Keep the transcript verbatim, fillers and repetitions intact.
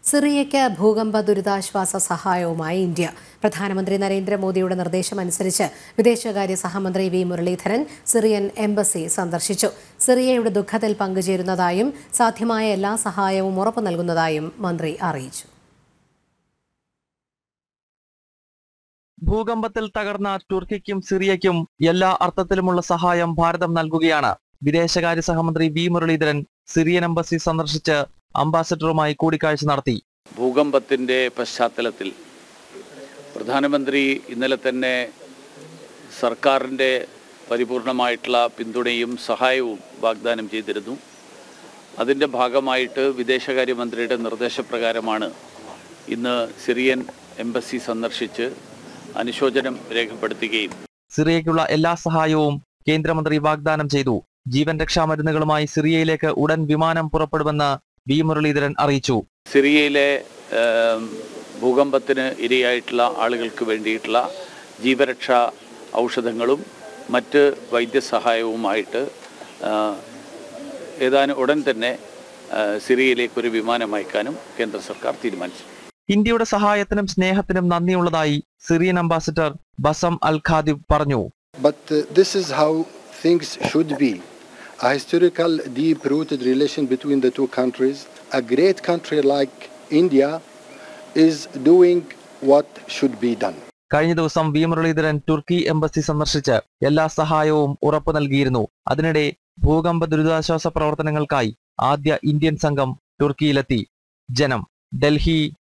സിറിയയ്ക്ക് ഭൂകമ്പ ദുരിതാശ്വാസ സഹായവുമായി ഇന്ത്യ. പ്രധാനമന്ത്രി നരേന്ദ്രമോദിയുടെ നിർദ്ദേശമനുസരിച്ച് വിദേശകാര്യ സഹമന്ത്രി വി മുരളീധരൻ സിറിയൻ എംബസി സന്ദർശിച്ചു. സിറിയയുടെ ദുഃഖത്തിൽ പങ്കുചേരുന്നതായും സാധ്യമായ എല്ലാ സഹായവും ഉറപ്പു നൽകുന്നതായും മന്ത്രി അറിയിച്ചു. ഭൂകമ്പത്തിൽ തകർന്ന തുർക്കിക്കും സിറിയയ്ക്കും എല്ലാ അർത്ഥത്തിലുമുള്ള സഹായം ഭാരതം നൽകുകയാണ്. വിദേശകാര്യ സഹമന്ത്രി വി മുരളീധരൻ സിറിയൻ എംബസി സന്ദർശിച്ച് അംബാസഡറുമായി കൂടിക്കാഴ്ച നടത്തി. ഭൂകമ്പത്തിന്റെ പശ്ചാത്തലത്തിൽ പ്രധാനമന്ത്രി ഇന്നലെ തന്നെ സർക്കാരിന്റെ പരിപൂർണമായിട്ടുള്ള പിന്തുണയും സഹായവും വാഗ്ദാനം ചെയ്തിരുന്നു. അതിന്റെ ഭാഗമായിട്ട് വിദേശകാര്യമന്ത്രിയുടെ നിർദ്ദേശപ്രകാരമാണ് ഇന്ന് സിറിയൻ എംബസി സന്ദർശിച്ച് അനുശോചനം രേഖപ്പെടുത്തുകയും സിറിയയ്ക്കുള്ള എല്ലാ സഹായവും കേന്ദ്രമന്ത്രി വാഗ്ദാനം ചെയ്തു. ജീവൻ രക്ഷാ മരുന്നുകളുമായി സിറിയയിലേക്ക് ഉടൻ വിമാനം പുറപ്പെടുമെന്ന് വി മുരളീധരൻ അറിയിച്ചു. സിറിയയിലെ ഭൂകമ്പത്തിന് ഇരയായിട്ടുള്ള ആളുകൾക്ക് വേണ്ടിയിട്ടുള്ള ജീവരക്ഷാ ഔഷധങ്ങളും മറ്റ് വൈദ്യസഹായവുമായിട്ട് ഏതാനും ഉടൻ തന്നെ സിറിയയിലേക്ക് ഒരു വിമാനം അയക്കാനും കേന്ദ്ര സർക്കാർ തീരുമാനിച്ചു. ഇന്ത്യയുടെ സഹായത്തിനും സ്നേഹത്തിനും നന്ദിയുള്ളതായി സിറിയൻ അംബാസിഡർ ബസം അൽ ഖാദിബ് പറഞ്ഞു. But uh, this is how things should be. A historical, deep-rooted relation between the two countries. A great country like India is doing what should be done. കഴിഞ്ഞ ദിവസം വി മുരളീധരൻ തുർക്കി എംബസി സന്ദർശിച്ച് എല്ലാ സഹായവും ഉറപ്പു നൽകിയിരുന്നു. അതിനിടെ ഭൂകമ്പ ദുരിതാശ്വാസ പ്രവർത്തനങ്ങൾക്കായി ആദ്യ ഇന്ത്യൻ സംഘം തുർക്കിയിലെത്തി. ജനം, ഡൽഹി.